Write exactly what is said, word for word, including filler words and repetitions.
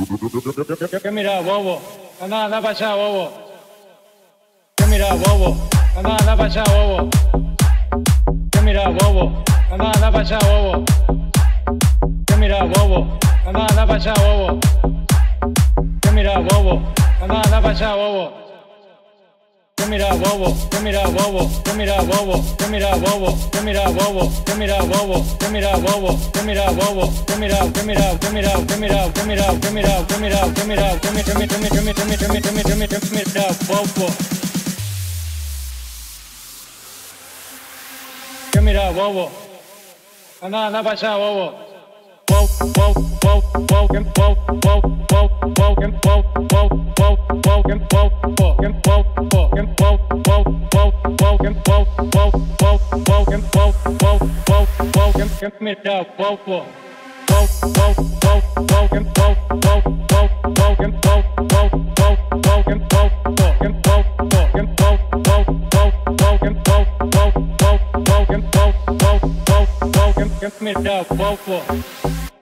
¿Qué mira, bobo? Anda, anda para allá, bobo. ¿Qué mira, bobo? Anda, anda para allá, bobo. ¿Qué mira, bobo? Anda, anda para allá, bobo. ¿Qué mira, bobo? Anda, anda para allá, bobo. ¿Qué mira, bobo? Anda, anda para allá, bobo. ¿Qué mira, bobo? ¿Qué mira, bobo? ¿Qué mira, bobo? ¿Qué mira, bobo? ¿Qué mira, bobo? ¿Qué mira, bobo? ¿Qué mira, bobo? ¿Qué mira, bobo? ¿Qué mira, qué mira, qué mira, qué mira, qué mira, qué mira, qué mira, qué mira, qué mira, qué mira, qué mira, qué mira, qué mira, qué mira, qué mira, qué mira, bobo? ¿Qué mira, bobo? Anda, anda para allá, bobo. Wow, wow, wow, wow, wow, wow, wow, wow, wow, wow, wow, wow, wow, wow, wow, wow, wow,